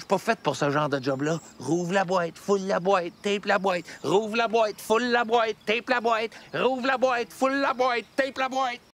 suis pas faite pour ce genre de job-là. Rouvre la boîte, foule la boîte, tape la boîte. Rouvre la boîte, foule la boîte, tape la boîte. Rouvre la boîte, foule la boîte, tape la boîte.